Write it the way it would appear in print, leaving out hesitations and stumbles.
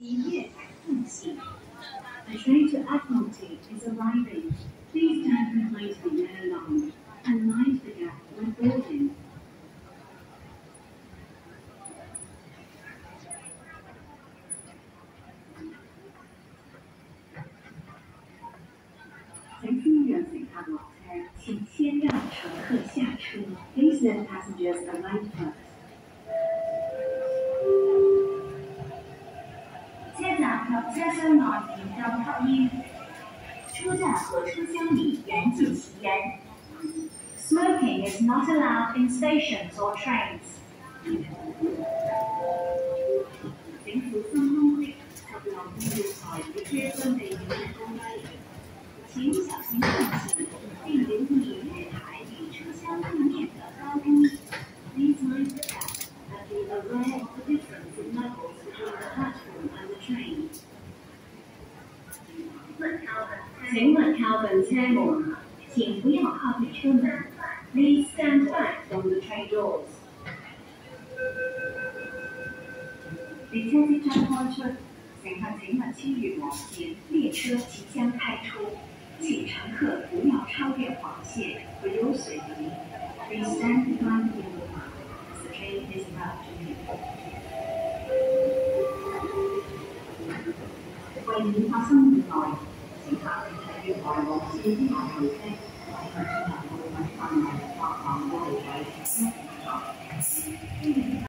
The train to Admiralty is arriving. Please stand behind the yellow line and mind the gap when boarding. Please let passengers arrive first. 车站及车厢內嚴禁吸煙，車站和車廂裡嚴禁吸煙。Smoking is not allowed in stations or trains. 請小心空隙及留意月台與車廂地面嘅高低。請小心空隙，並留意月台與車廂地面的高低。Please mind the gap and be aware of the difference in levels between the platform and the train. 請問Kowloon車門，請不要靠近車門。Please stand back from the train doors. 列車即將開出，乘客請勿超越黃線，列車即將開出，請乘客不要超越黃線，不要隨意。Please stand behind the yellow line as the train is about to leave. 為免發生意外，乘客請越來黃線之內候車，為進入部分範圍或行過路位，一停坐。